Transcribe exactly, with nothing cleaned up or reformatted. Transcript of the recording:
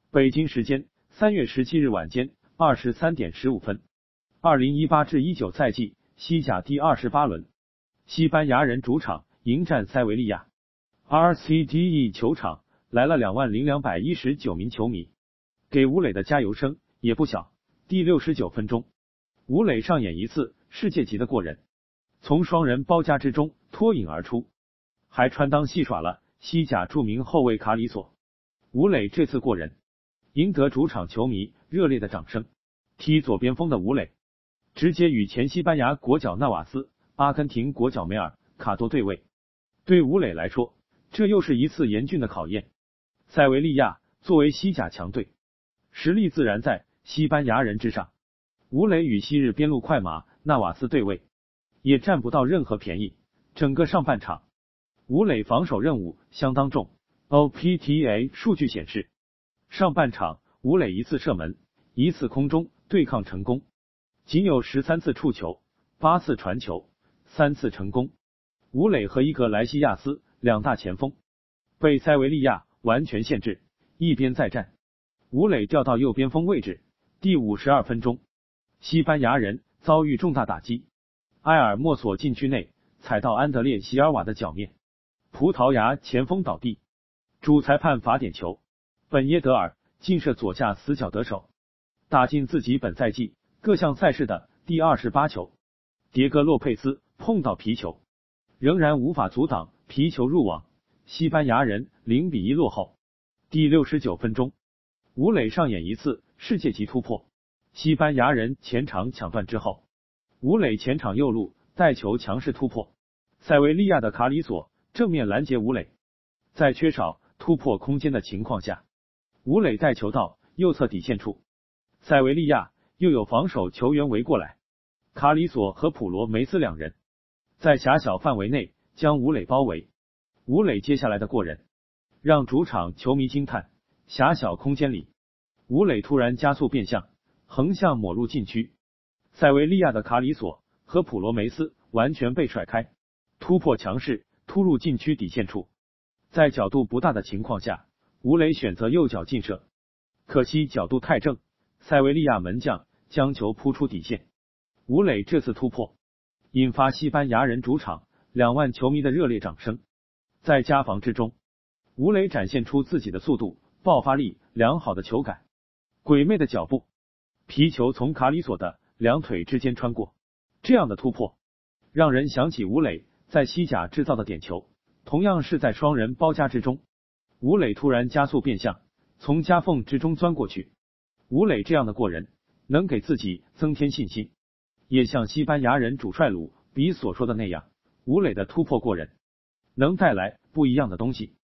北京时间三月十七日晚间二十三点十五分，二零一八至一九赛季西甲第二十八轮，西班牙人主场迎战塞维利亚 ，R C D E 球场来了两万零两百一十九名球迷，给吴磊的加油声也不小。第六十九分钟，吴磊上演一次世界级的过人，从双人包夹之中脱颖而出，还穿裆戏耍了西甲著名后卫卡里索。吴磊这次过人，赢得主场球迷热烈的掌声。踢左边锋的吴磊，直接与前西班牙国脚纳瓦斯、阿根廷国脚梅尔卡多对位。对吴磊来说，这又是一次严峻的考验。塞维利亚作为西甲强队，实力自然在西班牙人之上。吴磊与昔日边路快马纳瓦斯对位，也占不到任何便宜。整个上半场，吴磊防守任务相当重。O P T A 数据显示，上半场吴磊一次射门，一次空中对抗成功，仅有十三次触球，八次传球，三次成功。吴磊和伊格莱西亚斯两大前锋被塞维利亚完全限制，一边再战。吴磊调到右边锋位置。第五十二分钟，西班牙人遭遇重大打击，埃尔莫索禁区内踩到安德烈席尔瓦的脚面，葡萄牙前锋倒地，主裁判罚点球，本耶德尔劲射左下死角得手，打进自己本赛季各项赛事的第二十八球。迭戈洛佩斯碰到皮球，仍然无法阻挡皮球入网，西班牙人零比一落后。第六十九分钟，吴磊上演一次世界级突破，西班牙人前场抢断之后，吴磊前场右路带球强势突破，塞维利亚的卡里索正面拦截吴磊，在缺少突破空间的情况下，吴磊带球到右侧底线处，塞维利亚又有防守球员围过来，卡里索和普罗梅斯两人在狭小范围内将吴磊包围。吴磊接下来的过人让主场球迷惊叹，狭小空间里吴磊突然加速变向，横向抹入禁区，塞维利亚的卡里索和普罗梅斯完全被甩开，突破强势突入禁区底线处，在角度不大的情况下，吴磊选择右脚劲射，可惜角度太正，塞维利亚门将将球扑出底线。吴磊这次突破引发西班牙人主场两万球迷的热烈掌声。在加防之中，吴磊展现出自己的速度、爆发力、良好的球感、鬼魅的脚步，皮球从卡里索的两腿之间穿过，这样的突破让人想起吴磊在西甲制造的点球，同样是在双人包夹之中，吴磊突然加速变向，从夹缝之中钻过去。吴磊这样的过人能给自己增添信心，也像西班牙人主帅鲁比所说的那样，吴磊的突破过人能带来不一样的东西。